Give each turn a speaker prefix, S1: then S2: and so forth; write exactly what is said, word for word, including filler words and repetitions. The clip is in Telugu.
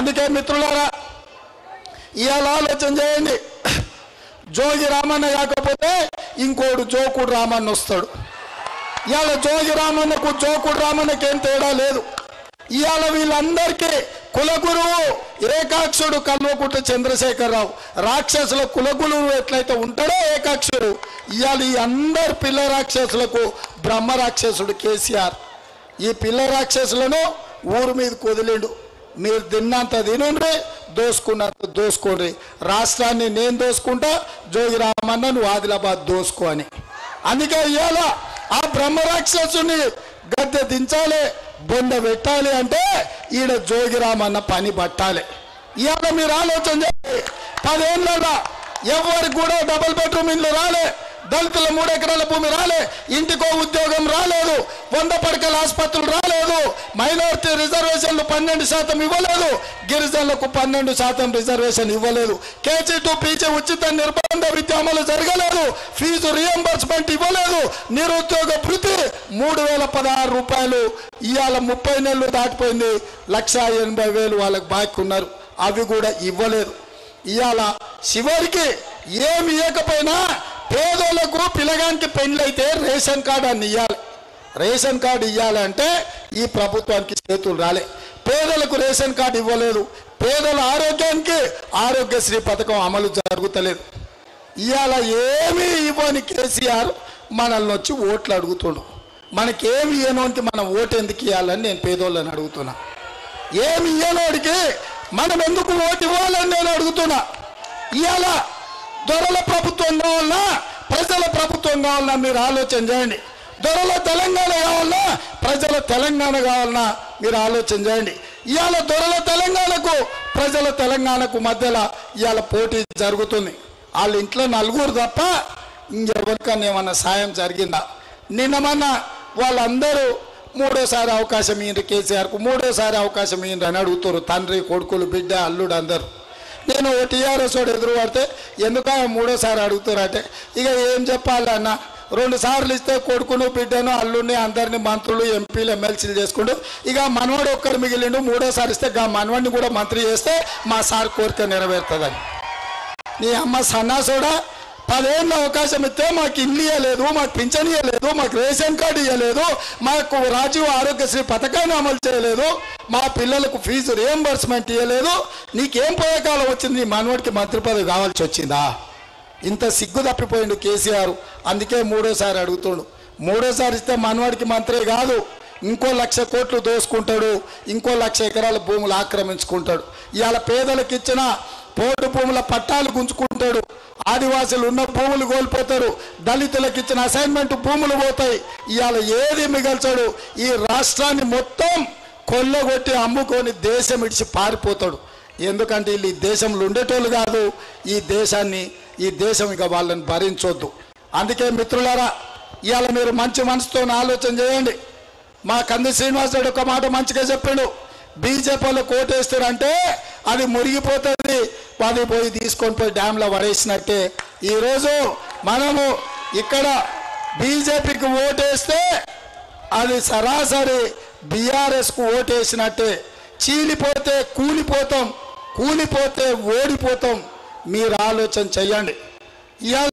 S1: అందుకే మిత్రులారా ఇవాళ ఆలోచన చేయండి. జోగి రామన్న కాకపోతే ఇంకోడు జోకుడు రామన్న వస్తాడు. ఇవాళ జోగి రామన్నకు జోకుడు రామన్నకి ఏం తేడా లేదు. ఇవాళ వీళ్ళందరికీ కులగురువు ఏకాక్షుడు కల్వకుంట్ల చంద్రశేఖరరావు, రాక్షసుల కులగురువు ఎట్లయితే ఉంటాడో ఏకాక్షుడు, ఇవాళ ఈ అందరు పిల్ల రాక్షసులకు బ్రహ్మ రాక్షసుడు కేసీఆర్. ఈ పిల్ల రాక్షసులను ఊరు మీద కుదిలిండు. మీరు తిన్నంత తినండి, దోసుకున్నంత దోసుకోండి. రాష్ట్రాన్ని నేను దోసుకుంటా, జోగి రామన్న నువ్వు ఆదిలాబాద్ దోసుకో అని. అందుకే ఇవాళ ఆ బ్రహ్మ రాక్షసుని గద్దె దించాలి, బొంద పెట్టాలి అంటే ఈడ జోగి రామన్న పని పట్టాలి. ఇవాళ మీరు ఆలోచన చేయండి. పదేళ్ళ ఎవరికి కూడా డబుల్ బెడ్రూమ్ ఇల్లు రాలే, దళితుల మూడు ఎకరాల భూమి రాలే, ఇంటికో ఉద్యోగం రాలేదు, వంద పడకల ఆసుపత్రులు రాలేదు, మైనారిటీ రిజర్వేషన్లు పన్నెండు శాతం ఇవ్వలేదు, గిరిజనులకు పన్నెండు శాతం రిజర్వేషన్ ఇవ్వలేదు, కేజీ టు పీజీ ఉచిత నిర్బంధ విద్య అమలు జరగలేదు, ఫీజు రియంబర్స్మెంట్ ఇవ్వలేదు, నిరుద్యోగ భృతి మూడు వేల పదహారు రూపాయలు ఇవాళ ముప్పై నెలలు దాటిపోయింది, లక్ష ఎనభై వేలు వాళ్ళకి బాకీ ఉన్నారు, అవి కూడా ఇవ్వలేదు. ఇవాళ చివరికి ఏమి ఇవ్వకపోయినా పేదోళ్లకు పిల్లగానికి పెళ్ళైతే రేషన్ కార్డు అని ఇవ్వాలి. రేషన్ కార్డు ఇవ్వాలంటే ఈ ప్రభుత్వానికి చేతులు రాలే. పేదలకు రేషన్ కార్డు ఇవ్వలేదు. పేదల ఆరోగ్యానికి ఆరోగ్యశ్రీ పథకం అమలు జరుగుతలేదు. ఇవాళ ఏమీ ఇవ్వని కేసీఆర్ మనల్ని వచ్చి ఓట్లు అడుగుతుండు. మనకేమి ఇవ్వనోనికి మనం ఓటు ఎందుకు ఇవ్వాలని నేను పేదోళ్ళని అడుగుతున్నా. ఏమి ఇవ్వనోడికి మనం ఎందుకు ఓటు ఇవ్వాలని నేను అడుగుతున్నా. ఇవాళ దొరల ప్రభుత్వం కావాలన్నా ప్రజల ప్రభుత్వం కావాలన్నా మీరు ఆలోచన చేయండి. దొరల తెలంగాణ కావాలన్నా ప్రజల తెలంగాణ కావాలన్నా మీరు ఆలోచన చేయండి. ఇవాళ దొరల తెలంగాణకు ప్రజల తెలంగాణకు మధ్యలో ఇవాళ పోటీ జరుగుతుంది. వాళ్ళ ఇంట్లో నలుగురు తప్ప ఇంకెవరికన్నా ఏమన్నా సాయం జరిగిందా? నిన్న మొన్న వాళ్ళందరూ మూడోసారి అవకాశం ఇయ్యండి, కేసీఆర్కు మూడోసారి అవకాశం ఇయ్యండి అని అడుగుతారు. తండ్రి కొడుకులు బిడ్డ అల్లుడు అందరు. నేను టీఆర్ఎస్ వాడు ఎదురు పడితే ఎందుక మూడోసారి అడుగుతారంటే ఇక ఏం చెప్పాలన్న, రెండు సార్లు ఇస్తే కొడుకును బిడ్డను అల్లుడిని అందరినీ మంత్రులు ఎంపీలు ఎమ్మెల్సీలు చేసుకుంటూ ఇక మనవాడు ఒక్కరు మిగిలిండు, మూడోసారి ఇస్తే గా మనవాడిని కూడా మంత్రి చేస్తే మా సార్ కోరిక నెరవేరుతుందని. నీ అమ్మ సన్నాసోడా, పదేళ్ళ అవకాశం ఇస్తే మాకు ఇల్లు ఇవ్వలేదు, మాకు పింఛన్ ఇవ్వలేదు, మాకు రేషన్ కార్డు ఇవ్వలేదు, మాకు రాజీవ్ ఆరోగ్యశ్రీ పథకాన్ని అమలు చేయలేదు, మా పిల్లలకు ఫీజు రియంబర్స్మెంట్ ఇవ్వలేదు. నీకేం పోయేకాలం వచ్చింది? నీ మనవాడికి మంత్రి పదవి కావాల్సి వచ్చిందా? ఇంత సిగ్గు తప్పిపోయిండు కేసీఆర్. అందుకే మూడోసారి అడుగుతుండు. మూడోసారి ఇస్తే మనవాడికి మంత్రి కాదు, ఇంకో లక్ష కోట్లు దోసుకుంటాడు, ఇంకో లక్ష ఎకరాల భూములు ఆక్రమించుకుంటాడు. ఇవాళ పేదలకు ఇచ్చిన పోటు భూముల పట్టాలు గుంజుకుంటాడు, ఆదివాసులు ఉన్న భూములు కోల్పోతారు, దళితులకు ఇచ్చిన అసైన్మెంట్ భూములు పోతాయి. ఇవాళ ఏది మిగల్చాడు? ఈ రాష్ట్రాన్ని మొత్తం కొల్లగొట్టి అమ్ముకొని దేశం ఇడిచి పారిపోతాడు. ఎందుకంటే వీళ్ళు ఈ దేశంలో ఉండేటోళ్ళు కాదు, ఈ దేశాన్ని ఈ దేశం ఇక వాళ్ళని భరించొద్దు. అందుకే మిత్రులారా ఇవాళ మీరు మంచి మనసుతో ఆలోచన చేయండి. మా కంది శ్రీనివాసరెడ్డి ఒక మాట మంచిగా చెప్పాడు. బీజేపీ వాళ్ళు కోటేస్తారంటే అది మురిగిపోతుంది, అది పోయి తీసుకొని పోయి డ్యాంలో పడేసినట్టే. ఈరోజు మనము ఇక్కడ బీజేపీకి ఓటేస్తే అది సరాసరి బీఆర్ఎస్కు ఓటేసినట్టే. చీలిపోతే కూలిపోతాం, కూలిపోతే ఓడిపోతాం. మీరు ఆలోచన చెయ్యండి. ఇవాళ